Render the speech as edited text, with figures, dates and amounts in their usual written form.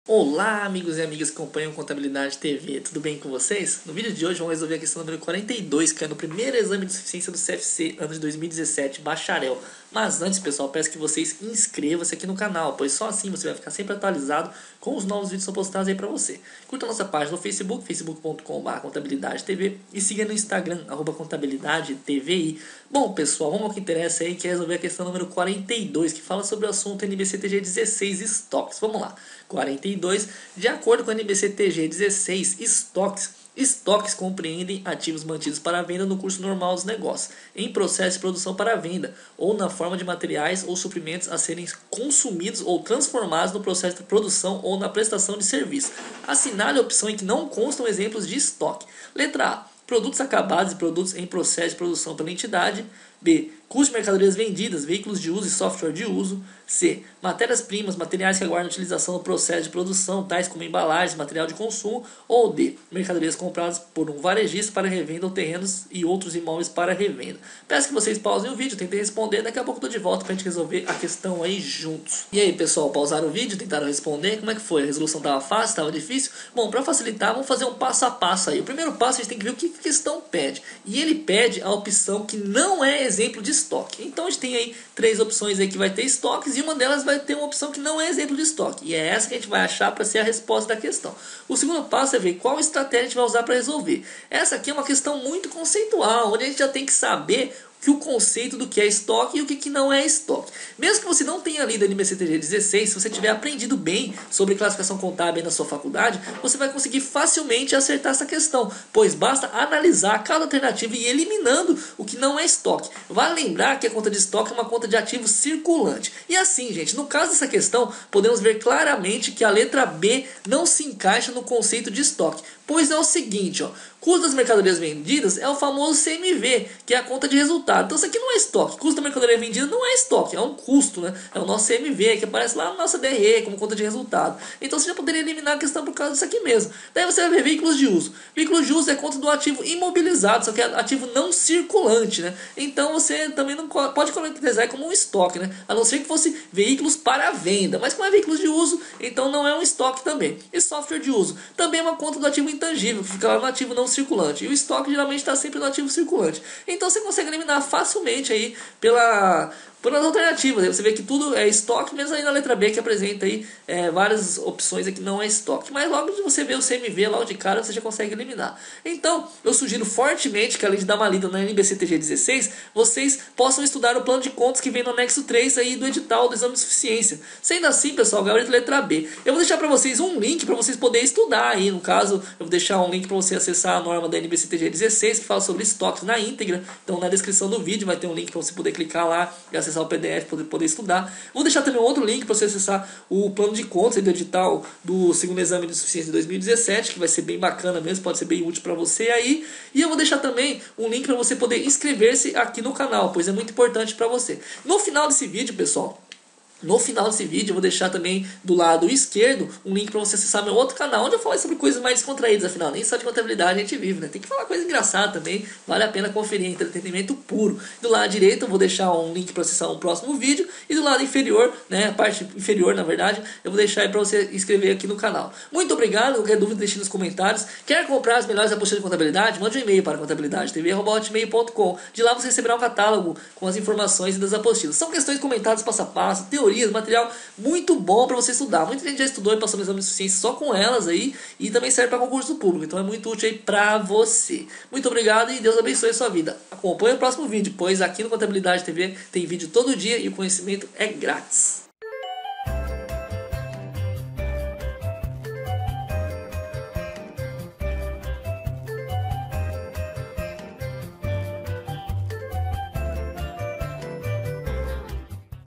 Olá, amigos e amigas que acompanham Contabilidade TV, tudo bem com vocês? No vídeo de hoje vamos resolver a questão número 42, que é no primeiro exame de suficiência do CFC, ano de 2017, bacharel. Mas antes, pessoal, peço que vocês inscrevam-se aqui no canal, pois só assim você vai ficar sempre atualizado com os novos vídeos que são postados aí pra você. Curta a nossa página no Facebook, facebook.com/contabilidade-tv, e siga no Instagram, @contabilidade-tvi. Bom, pessoal, vamos ao que interessa aí, que é resolver a questão número 42, que fala sobre o assunto NBC-TG 16, estoques. Vamos lá. 42. De acordo com a NBC-TG 16, estoques compreendem ativos mantidos para venda no curso normal dos negócios, em processo de produção para venda, ou na forma de materiais ou suprimentos a serem consumidos ou transformados no processo de produção ou na prestação de serviço. Assinale a opção em que não constam exemplos de estoque. Letra A. Produtos acabados e produtos em processo de produção pela entidade. B. Custo de mercadorias vendidas, veículos de uso e software de uso. C. Matérias-primas, materiais que aguardam utilização no processo de produção, tais como embalagens, material de consumo. Ou D. Mercadorias compradas por um varejista para revenda ou terrenos e outros imóveis para revenda. Peço que vocês pausem o vídeo, tentem responder. Daqui a pouco eu tô de volta pra gente resolver a questão aí juntos. E aí, pessoal, pausaram o vídeo? Tentaram responder? Como é que foi? A resolução tava fácil? Tava difícil? Bom, para facilitar, vamos fazer um passo a passo aí. O primeiro passo, a gente tem que ver o que a questão pede. E ele pede a opção que não é exemplo de estoque. Então a gente tem aí três opções aí que vai ter estoques e uma delas vai ter uma opção que não é exemplo de estoque. E é essa que a gente vai achar para ser a resposta da questão. O segundo passo é ver qual estratégia a gente vai usar para resolver. Essa aqui é uma questão muito conceitual, onde a gente já tem que saber que o conceito do que é estoque e o que não é estoque. Mesmo que você não tenha lido a NBC-TG 16, se você tiver aprendido bem sobre classificação contábil na sua faculdade, você vai conseguir facilmente acertar essa questão, pois basta analisar cada alternativa e ir eliminando o que não é estoque. Vale lembrar que a conta de estoque é uma conta de ativo circulante. E assim, gente, no caso dessa questão, podemos ver claramente que a letra B não se encaixa no conceito de estoque, pois é o seguinte, ó, custo das mercadorias vendidas é o famoso CMV, que é a conta de resultado. Então isso aqui não é estoque. Custo da mercadoria vendida não é estoque, é um custo, né? É o nosso CMV, que aparece lá na nossa DRE como conta de resultado. Então você já poderia eliminar a questão por causa disso aqui mesmo. Daí você vai ver veículos de uso. Veículos de uso é conta do ativo imobilizado, só que é ativo não circulante, né? Então você também não pode caracterizar como um estoque, né? A não ser que fosse veículos para venda. Mas como é veículos de uso, então não é um estoque também. E software de uso também é uma conta do ativo intangível, que fica lá no ativo não circulante. E o estoque geralmente está sempre no ativo circulante. Então você consegue eliminar facilmente aí pelas alternativas. Aí você vê que tudo é estoque, menos aí na letra B, que apresenta aí várias opções aqui que não é estoque. Mas logo que você vê o CMV logo de cara, você já consegue eliminar. Então, eu sugiro fortemente que, além de dar uma lida na NBC-TG 16, vocês possam estudar o plano de contas que vem no anexo 3 aí do edital do exame de suficiência. Sendo assim, pessoal, gabarito letra B. Eu vou deixar para vocês um link para vocês poderem estudar aí. No caso, eu vou deixar um link para você acessar a norma da NBC-TG 16, que fala sobre estoques na íntegra. Então, na descrição do vídeo vai ter um link para você poder clicar lá e acessar o PDF para poder estudar. Vou deixar também outro link para você acessar o plano de contas do edital do segundo exame de suficiência de 2017, que vai ser bem bacana mesmo, pode ser bem útil para você aí. E eu vou deixar também um link para você poder inscrever-se aqui no canal, pois é muito importante para você. No final desse vídeo, pessoal, no final desse vídeo eu vou deixar também do lado esquerdo um link para você acessar meu outro canal, onde eu falo sobre coisas mais descontraídas, afinal nem só de contabilidade a gente vive, né? Tem que falar coisa engraçada também, vale a pena conferir, entretenimento puro. Do lado direito eu vou deixar um link para acessar um próximo vídeo, e do lado inferior, né, a parte inferior na verdade, eu vou deixar aí para você inscrever aqui no canal. Muito obrigado, qualquer dúvida deixe nos comentários. Quer comprar as melhores apostilas de contabilidade? Mande um e-mail para contabilidade.tv@hotmail.com. De lá você receberá um catálogo com as informações das apostilas. São questões comentadas passo a passo, teorias, material muito bom para você estudar. Muita gente já estudou e passou no exame de suficiência só com elas aí, e também serve para concurso público, então é muito útil aí para você. Muito obrigado e Deus abençoe a sua vida. Acompanhe o próximo vídeo, pois aqui no Contabilidade TV tem vídeo todo dia e o conhecimento é grátis.